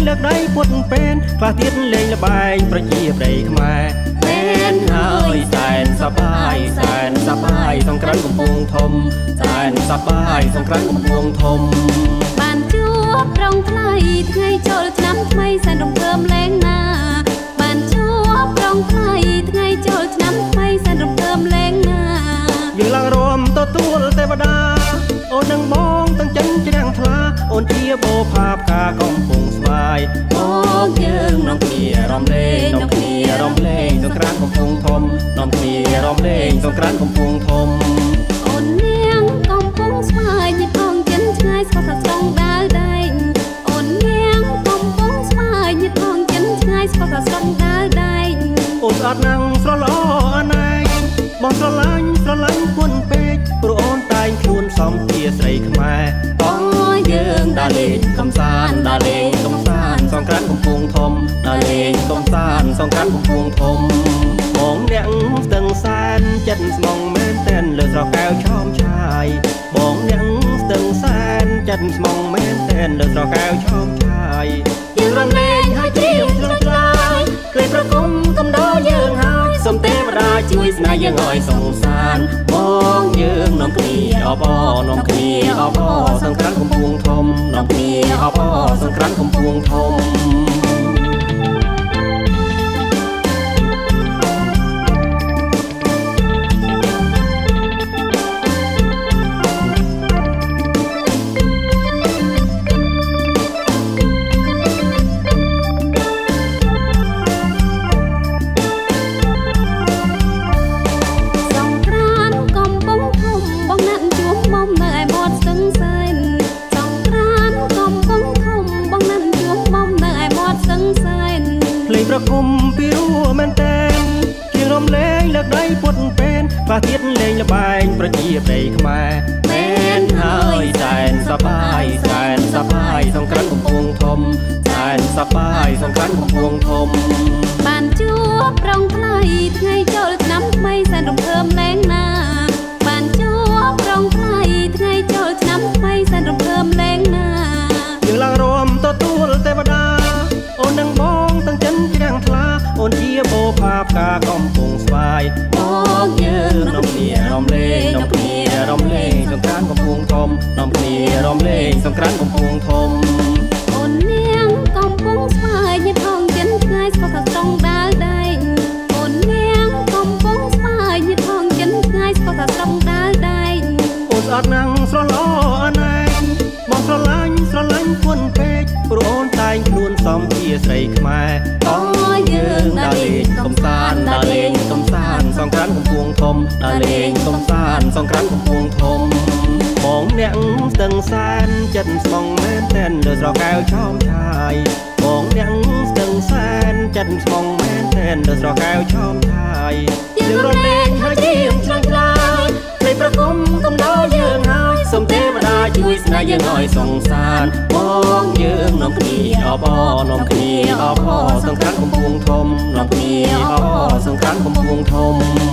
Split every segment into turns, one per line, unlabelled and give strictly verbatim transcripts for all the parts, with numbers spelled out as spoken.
លើកដៃពុតពេនខ្លះទៀតលេងល្បែងប្រជាប្រិយខ្មែរពេនហើយសែនសប្បាយសែនសប្បាយសង្ក្រាន្តកំពង់ធំសែនសប្បាយសង្ក្រាន្តកំពង់ធំ
បានជួបត្រង់ថ្លៃថ្ងៃចូលឆ្នាំថ្មីសែនរំភើបលេងណាបានជួបត្រង់ថ្លៃថ្ងៃចូលឆ្នាំថ្មីសែនរំភើបលេងណា
យើងឡើងរួមទទួលទេវតាអូននឹងបងទាំងចិនជ្រាំងថ្លាអូនជាបោផាផ្កាកំពុងស្វាយបងយើងនាំគ្នារំលែងនាំគ្នារំលែងសង្ក្រាន្តកំពុងធំនាំគ្នារំលែងសង្ក្រាន្តកំពុងធំ
អូននាងកំពុងស្វាយញិតផងចិនឆ្ងាយស្គាល់ថាស្រងដើរដែងអូននាងកំពុងស្វាយញិតផងចិនឆ្ងាយស្គាល់ថាស្រងដើរដែង
អូនស្អាតណាស់ស្រល្អអណែងបងស្រឡាញ់ស្រឡាញ់ពុនពេកព្រោះអូនតែងខ្លួនសំជាស្រីខ្មែរបងយើងដើរលេងកំសាន្តដើរលេងកំសាន្តសង្ក្រាន្តកំពុងធំដើរលេងកំសាន្តសង្ក្រាន្តកំពុងធំបងអ្នកស្ទឹងសែនចិត្តស្មងមែនតែនលើស្រកែវឆោមឆាយបងអ្នកស្ទឹងសែនចិត្តស្មងមែនតែនលើស្រកែវឆោមឆាយយើងរំលែងហើយត្រៀមឆ្លងឆ្លើយគ្លេប្រគំកំដរយើងហើយសូមទេវតាជួយស្នេហ៍យើងឲ្យសង្សានបងយើងនាំគ្នាអបអរនាំគ្នាអបអរសង្ក្រាន្តកំពុងធំនាំគ្នាអបអរសង្ក្រាន្តកំពុងធំគុំពីរួមែនតែនជារំលែងលើកដៃពុតពេនខ្លះទៀតលេងល្បែងប្រជាប្រិយខ្មែរមែនហើយសែនសប្បាយសែនសប្បាយសង្ក្រាន្តកំពុងធំសែនសប្បាយសង្ក្រាន្តកំពុងធំ
បានជួបត្រង់ថ្លៃថ្ងៃចូលឆ្នាំថ្មីសែនរំភើបលេងណាបានជួបត្រង់ថ្លៃថ្ងៃចូលឆ្នាំថ្មីសែនរំភើបលេងណា
យើងឡើងរួមទទួលទេវតាអូននឹងបងទាំងចិនជ្រាំងថ្លាអូនជាបោផាផ្កាកំពុងស្វាយបងយើងនាំគ្នារំលែងនាំគ្នារំលែងសង្ក្រាន្តកំពុងធំនាំគ្នារំលែងសង្ក្រាន្តកំពុងធំ
អូននាងកំពុងស្វាយញិតផងចិនឆ្ងាយស្គាល់ថាស្រងដើរដែងអូននាងកំពុងស្វាយញិតផងចិនឆ្ងាយស្គាល់ថាស្រងដើរដែង
អូនស្អាតណាស់ស្រល្អអណែងបងស្រឡាញ់ស្រឡាញ់ពុនពេកព្រោះអូនតែងខ្លួនសំជាស្រីខ្មែរបងយើងដើរលេងកំសាន្តដើរលេងកំសាន្តសង្ក្រាន្តកំពុងធំដើរលេងកំសាន្តសង្ក្រាន្តកំពុងធំបងអ្នកស្ទឹងសែនចិត្តស្មងមែនតែនលើស្រកែវឆោមឆាយបងអ្នកស្ទឹងសែនចិត្តស្មងមែនតែនលើស្រកែវឆោមឆាយយើងរំលែងហើយទៀមឆ្លងឆ្លើយព្រៃប្រគំកំដរយើងហើយសូមទេវតាជួយស្នេហ៍យើងឲ្យសង្សានបងយើងនាំគ្នាអបអរនាំគ្នាអបអរសង្ក្រាន្តកំពុងធំនាំគ្នាអបអរសង្ក្រាន្តកំពុងធំ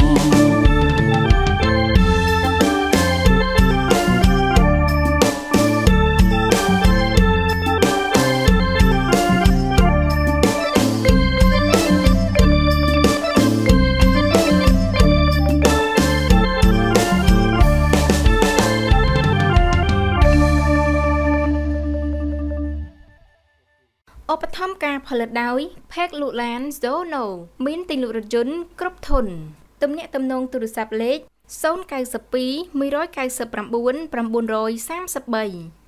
ឧបត្ថម្ភការផលិតដោយផេកលូឡាន Zono មានទិញលក់រថយន្តគ្រប់ធនទំនាក់ទំនងទូរស័ព្ទលេខ ศูนย์ เก้า สอง หนึ่ง เก้า เก้า เก้า เก้า สาม สาม 3